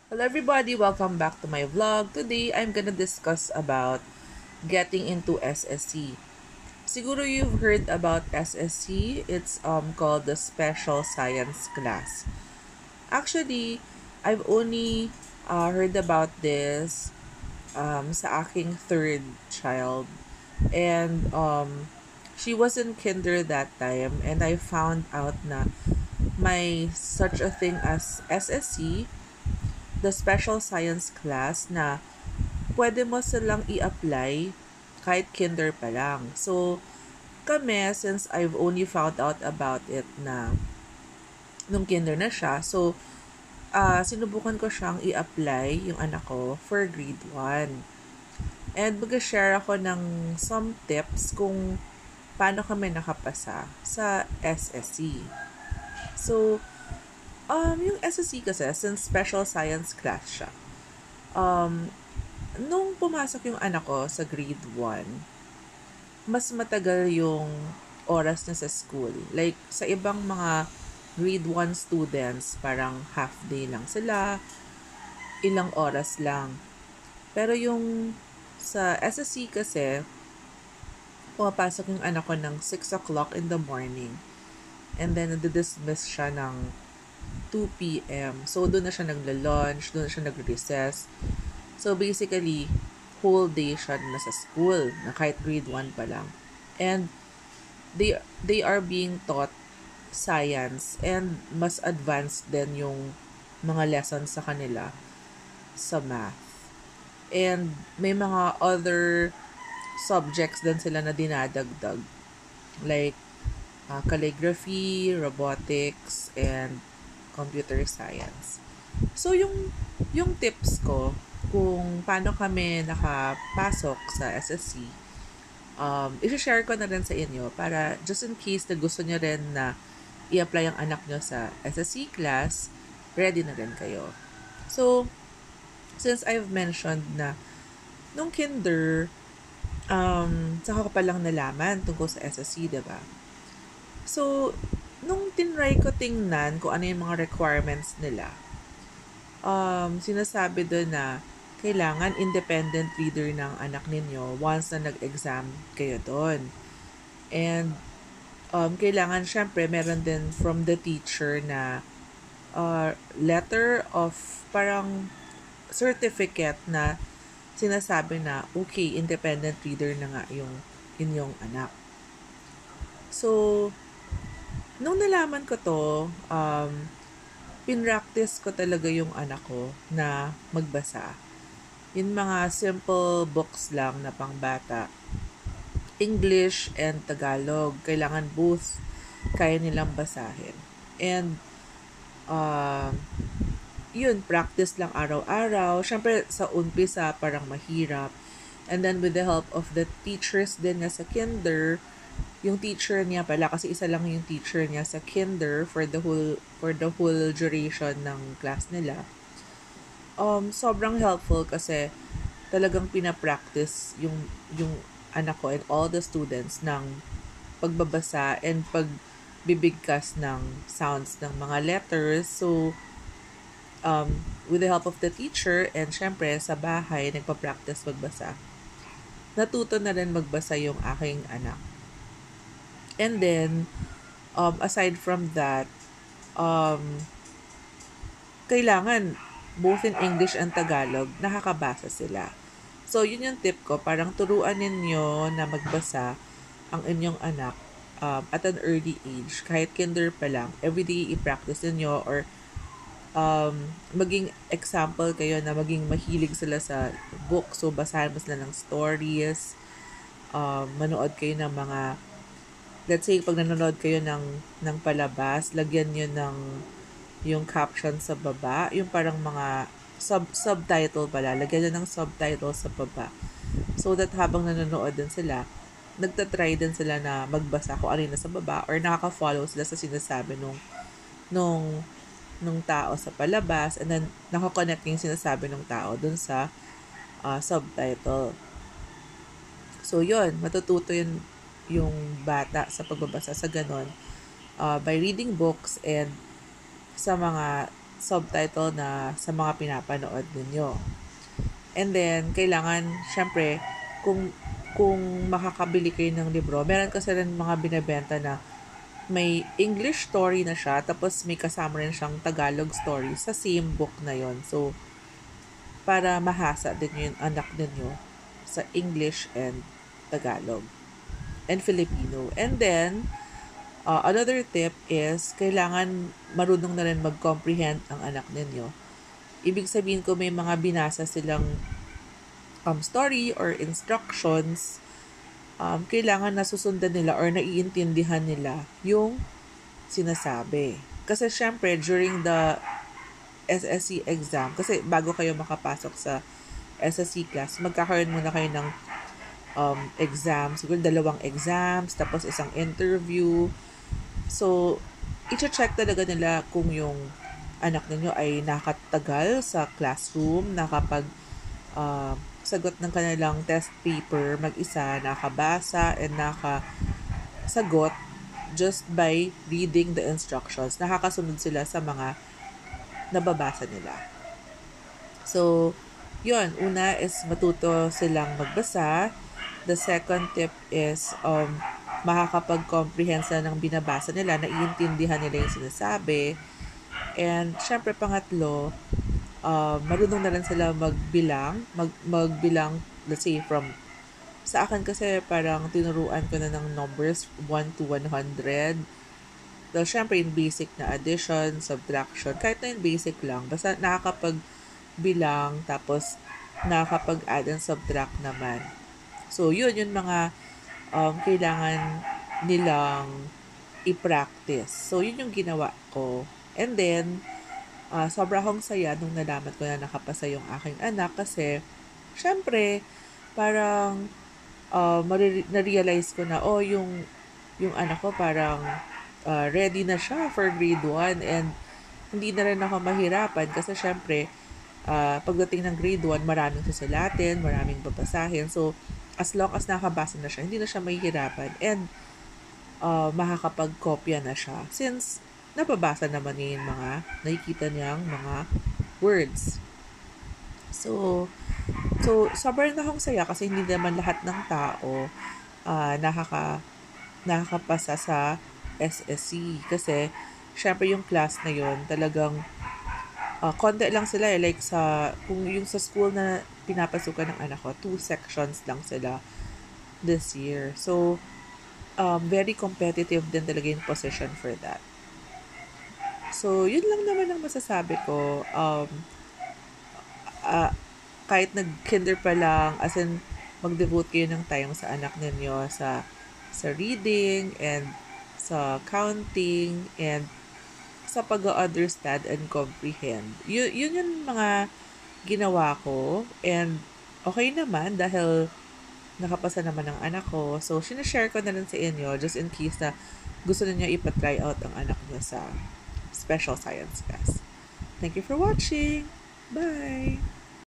Hello everybody, welcome back to my vlog. Today, I'm gonna discuss about getting into SSC. Siguro you've heard about SSC. It's called the Special Science Class. Actually, I've only heard about this sa aking third child. And she was in kinder that time and I found out na may such a thing as SSC, the special science class, na pwede mo silang i-apply kahit kinder pa lang. So, kami, since I've only found out about it na nung kinder na siya, so, sinubukan ko siyang i-apply, yung anak ko, for grade 1. And mag-share ako ng some tips kung paano kami nakapasa sa SSC. So, yung SSC kasi, since special science class siya, um, nung pumasok yung anak ko sa grade 1, mas matagal yung oras niya sa school. Like, sa ibang mga grade 1 students, parang half day lang sila, ilang oras lang. Pero yung sa SSC kasi, pumapasok yung anak ko ng 6 o'clock in the morning. And then, nade-dismiss siya ng 2 p.m. So, doon na siya nagla-lunch, doon na siya nag-recess. So, basically, whole day siya na sa school, na kahit grade 1 pa lang. And they are being taught science and mas advanced din yung mga lessons sa kanila sa math. And may mga other subjects din sila na dinadagdag. Like, calligraphy, robotics, and computer science. So, yung tips ko kung paano kami nakapasok sa SSC, i-share ko na rin sa inyo para just in case na gusto nyo rin na i-apply ang anak nyo sa SSC class, ready na rin kayo. So, since I've mentioned na nung kinder, saka ko palang nalaman tungkol sa SSC, diba? So, nung tinry ko tingnan kung ano yung mga requirements nila, sinasabi doon na kailangan independent reader ng anak ninyo once na nag-exam kayo doon. And kailangan syempre meron din from the teacher na letter of parang certificate na sinasabi na okay, independent reader na nga yung inyong anak. So, nung nalaman ko to, pinractice ko talaga yung anak ko na magbasa. Yung mga simple books lang na pangbata. English and Tagalog. Kailangan both kaya nilang basahin. And, yun, practice lang araw-araw. Siyempre, sa umpisa, parang mahirap. And then, with the help of the teachers din na sa kinder, yung teacher niya pala, kasi isa lang yung teacher niya sa kinder for the whole duration ng class nila. Sobrang helpful kasi talagang pinapractice yung anak ko and all the students ng pagbabasa and pagbibigkas ng sounds ng mga letters. So, with the help of the teacher and syempre sa bahay, nagpa-practice magbasa. Natuto na rin magbasa yung aking anak. And then, aside from that, kailangan both in English and Tagalog, nakakabasa sila. So, yun yung tip ko. Parang turuan ninyo na magbasa ang inyong anak at an early age. Kahit kinder pa lang, everyday i-practice ninyo or maging example kayo na maging mahilig sila sa book. So, basahin mo sila ng stories, manood kayo ng mga, let's say, pag nanonood kayo ng palabas, lagyan nyo ng yung caption sa baba, yung parang mga subtitle pala, lagyan nyo ng subtitle sa baba. So that habang nanonood din sila, nagtatry din sila na magbasa kung ano yung nasa baba or nakaka-follow sila sa sinasabi nung tao sa palabas and then nakakonect yung sinasabi ng tao dun sa subtitle. So yun, matututo yung bata sa pagbabasa sa ganon by reading books and sa mga subtitle na sa mga pinapanood ninyo. And then, kailangan, syempre, kung makakabili kayo ng libro, meron kasi rin mga binebenta na may English story na siya, tapos may kasama rin siyang Tagalog story sa same book na yon. So, para mahasa din yung anak ninyo sa English and Tagalog and Filipino. And then, another tip is, kailangan marunong na rin mag-comprehend ang anak ninyo. Ibig sabihin ko, may mga binasa silang story or instructions, kailangan nasusundan nila or naiintindihan nila yung sinasabi. Kasi syempre, during the SSC exam, kasi bago kayo makapasok sa SSC class, magkakaroon muna kayo ng exams, siguro 2 exams, tapos isang interview. So, i-check talaga nila kung yung anak ninyo ay nakatagal sa classroom, nakapag sagot ng kanilang test paper mag-isa, nakabasa, and nakasagot just by reading the instructions. Nakakasunod sila sa mga nababasa nila. So, yun. Una is matuto silang magbasa. The second tip is makakapag-comprehend sila ng binabasa nila, naiintindihan nila yung sinasabi. And, syempre, pangatlo, marunong na rin sila magbilang, let's say, sa akin kasi parang tinuruan ko na ng numbers 1 to 100. So, syempre, yung basic na addition, subtraction, kahit na yung basic lang, basta nakakapagbilang, tapos nakakapag-add and subtract naman. So, yun yung mga kailangan nilang i-practice. So, yun yung ginawa ko. And then, sobrang akong saya nung nalaman ko na nakapasa yung aking anak kasi, syempre, parang na-realize ko na, yung anak ko parang ready na siya for grade 1 and hindi na rin ako mahirapan kasi syempre, pagdating ng grade 1, maraming susulatin, maraming babasahin. So, as long as nakabasa na siya, hindi na siya mahihirapan and makakapag-kopya na siya since nababasa naman niya yung mga nakikita niyang mga words. So sobrang akong saya kasi hindi naman lahat ng tao nakakapasa sa SSC kasi syempre yung class na yon talagang konti lang sila like kung yung sa school na pinapasukan ng anak ko, 2 sections lang sila this year. So very competitive din talaga yung position for that. So, yun lang naman ang masasabi ko. Kahit nag-kinder pa lang, as in, mag-devote kayo ng time sa anak ninyo, sa reading, and sa counting, and sa pag-understand and comprehend. Yun yung mga ginawa ko, and okay naman dahil nakapasa naman ang anak ko. So, sinashare ko na rin sa inyo just in case na gusto niyo ipa-try out ang anak niyo sa special science class. Thank you for watching. Bye!